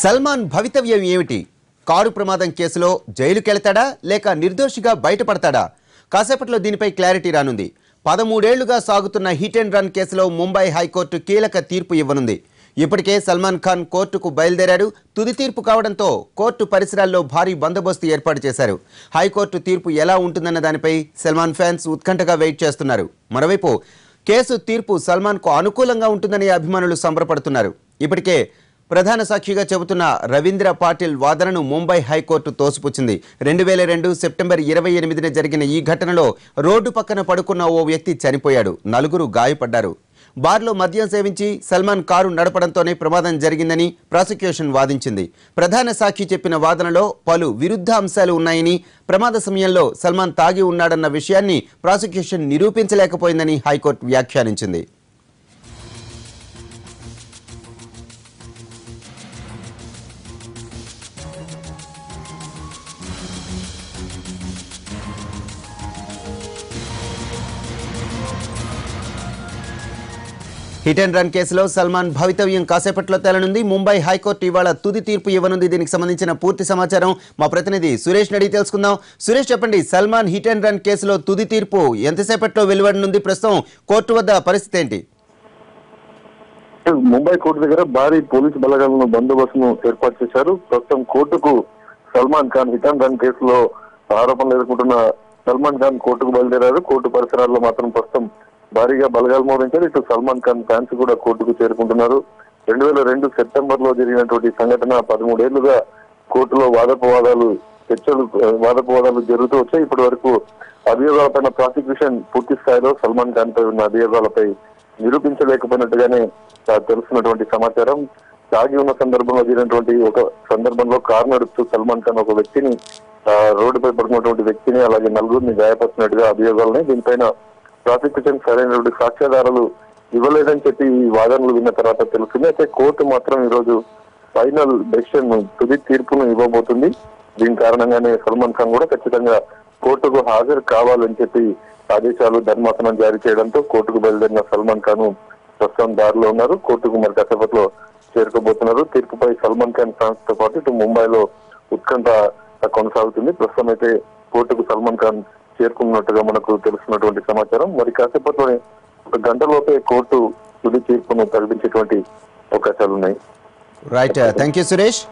సల్మాన్ భవితవ్యం ఏమిటి? కారు ప్రమాదం కేసులో జైలుకెళ్తాడా లేక నిర్దోషిగా బయటపడతాడా? కాసేపట్లో దీనిపై క్లారిటీ రానుంది. 13 ఏళ్లుగా సాగుతున్న హిట్ అండ్ రన్ కేసులో ముంబై హైకోర్టు కీలక తీర్పు ఇవ్వనుంది. ఇప్పటికే సల్మాన్ ఖాన్ కోర్టుకు బయలుదేరాడు. తుది తీర్పు కావడంతో కోర్టు పరిసరాల్లో భారీ బందోబస్తు ఏర్పాటు చేశారు. హైకోర్టు తీర్పు ఎలా ఉంటుందన్న దానిపై సల్మాన్ ఫ్యాన్స్ ఉత్కంఠగా వెయిట్ చేస్తున్నారు. మరోవైపు కేసు తీర్పు సల్మాన్కు అనుకూలంగా ఉంటుందని అభిమానులు సంబరపడుతున్నారు. ఇప్పటికే ప్రధాన సాక్షిగా చెబుతున్న రవీంద్ర పాటిల్ వాదనను ముంబై హైకోర్టు తోసిపుచ్చింది. 2002 సెప్టెంబర్ 28న జరిగిన ఈ ఘటనలో రోడ్డు పక్కన పడుకున్న ఓ వ్యక్తి చనిపోయాడు. 4 గాయపడ్డారు. బార్లో మద్యం సేవించి సల్మాన్ కారు నడపడంతోనే ప్రమాదం జరిగిందని ప్రాసిక్యూషన్ వాదించింది. ప్రధాన సాక్షి చెప్పిన వాదనలో పలు విరుద్ధ అంశాలు ఉన్నాయని, ప్రమాద సమయంలో సల్మాన్ తాగి ఉన్నాడన్న విషయాన్ని ప్రాసిక్యూషన్ నిరూపించలేకపోయిందని హైకోర్టు వ్యాఖ్యానించింది. హిట్ అండ్ రన్ కేసులో సల్మాన్ భవితవ్యం కాసేపట్లో తేలనుంది. ముంబై హైకోర్టు ఇవాళ తుది తీర్పు ఇవ్వనుంది. దీనికి సంబంధించిన పూర్తి సమాచారం మా ప్రతినిధి సురేష్ అడిగి తెలుసుకుందాం. సురేష్, చెప్పండి, సల్మాన్ హిట్ అండ్ రన్ కేసులో తుది తీర్పు ఎంతసేపట్లో వెలువడనుంది? ప్రస్తుతం కోర్టు వద్ద పరిస్థితి ఏంటి? ముంబై కోర్టు దగ్గర భారీ పోలీసు బలగాలను బందోబస్తును ఏర్పాటు చేశారు. ప్రస్తుతం కోర్టుకు Salman Khan hit and run కేసులో ఆరోపణలు ఎదుర్కొంటున్న సల్మాన్ ఖాన్ కోర్టుకు బయలుదేరారు. కోర్టు పరిసరాల్లో మాత్రం ప్రస్తుతం భారీగా బలగాలు మోహరించారు. ఇటు సల్మాన్ ఖాన్ ఫ్యాన్స్ కూడా కోర్టుకు చేరుకుంటున్నారు. 2002 సెప్టెంబర్ లో జరిగినటువంటి సంఘటన 13 ఏళ్లుగా కోర్టులో వాదపోవాదాలు జరుగుతూ వచ్చాయి. ఇప్పటి వరకు అభియోగాలపైన ప్రాసిక్యూషన్ పూర్తి స్థాయిలో సల్మాన్ ఖాన్ పై ఉన్న అభియోగాలపై నిరూపించలేకపోయినట్టుగానే తెలుస్తున్నటువంటి సమాచారం. తాగి ఉన్న సందర్భంలో జరిగినటువంటి ఒక సందర్భంలో కారు నడుపుతూ సల్మాన్ ఖాన్ ఒక వ్యక్తిని రోడ్డుపై పడుకున్నటువంటి వ్యక్తిని అలాగే 4గురిని గాయపరిచినట్టుగా అభియోగాలని, దీనిపైన ప్రాసిక్యూషన్ సరైనటువంటి సాక్ష్యాధారాలు ఇవ్వలేదని చెప్పి ఈ వాదనలు విన్న తర్వాత తెలుస్తుంది. అయితే కోర్టు మాత్రం ఈ రోజు ఫైనల్ డెసిషన్ తుది తీర్పును ఇవ్వబోతుంది. దీని కారణంగానే సల్మాన్ ఖాన్ కూడా ఖచ్చితంగా కోర్టుకు హాజరు కావాలని చెప్పి ఆదేశాలు ధర్మాసనం జారీ చేయడంతో కోర్టుకు బయలుదేరిన సల్మాన్ ఖాన్ ప్రస్తుతం దారిలో ఉన్నారు. కోర్టుకు మరి కాసేపట్లో చేరుకోబోతున్నారు. తీర్పుపై సల్మాన్ ఖాన్ ఫ్యాన్స్ తో పాటు ఇటు ముంబైలో ఉత్కంఠ కొనసాగుతుంది. ప్రస్తుతం అయితే కోర్టుకు సల్మాన్ ఖాన్ చేరుకున్నట్టుగా మనకు తెలుస్తున్నటువంటి సమాచారం. మరి కాసేపట్లోనే 1 గంటలోపే కోర్టు తుది తీర్పును ప్రకటించేటువంటి అవకాశాలు ఉన్నాయి. Right, thank you Suresh.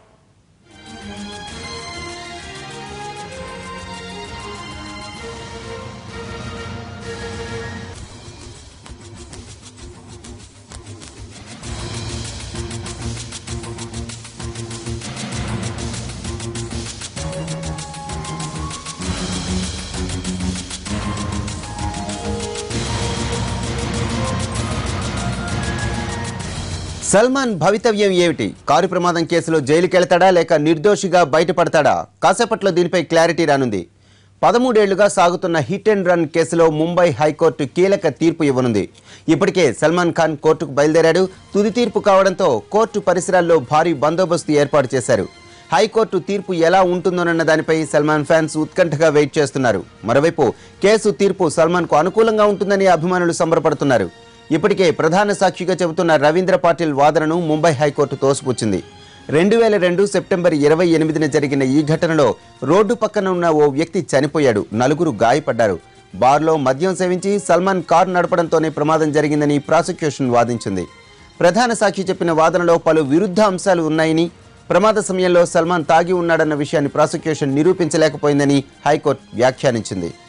Salman భవితవ్యం ఏమిటి? కారు ప్రమాదం కేసులో జైలుకెళ్తాడా లేక నిర్దోషిగా బయటపడతాడా? కాసేపట్లో దీనిపై క్లారిటీ రానుంది. 13 ఏళ్లుగా సాగుతున్న హిట్ అండ్ రన్ కేసులో ముంబై హైకోర్టు కీలక తీర్పు ఇవ్వనుంది. ఇప్పటికే సల్మాన్ ఖాన్ కోర్టుకు బయలుదేరాడు. తుది తీర్పు కావడంతో కోర్టు పరిసరాల్లో భారీ బందోబస్తు ఏర్పాటు చేశారు. హైకోర్టు తీర్పు ఎలా ఉంటుందోనన్న దానిపై సల్మాన్ ఫ్యాన్స్ ఉత్కంఠగా వెయిట్ చేస్తున్నారు. మరోవైపు కేసు తీర్పు సల్మాన్కు అనుకూలంగా ఉంటుందని అభిమానులు సంబరపడుతున్నారు. ఇప్పటికే ప్రధాన సాక్షిగా చెబుతున్న రవీంద్ర పాటిల్ వాదనను ముంబై హైకోర్టు తోసిపుచ్చింది. 2002 సెప్టెంబర్ 28న జరిగిన ఈ ఘటనలో రోడ్డు పక్కన ఉన్న ఓ వ్యక్తి చనిపోయాడు. 4 గాయపడ్డారు. బార్లో మద్యం సేవించి సల్మాన్ కారు నడపడంతోనే ప్రమాదం జరిగిందని ప్రాసిక్యూషన్ వాదించింది. ప్రధాన సాక్షి చెప్పిన వాదనలో పలు విరుద్ధ అంశాలు ఉన్నాయని, ప్రమాద సమయంలో సల్మాన్ తాగి ఉన్నాడన్న విషయాన్ని ప్రాసిక్యూషన్ నిరూపించలేకపోయిందని హైకోర్టు వ్యాఖ్యానించింది.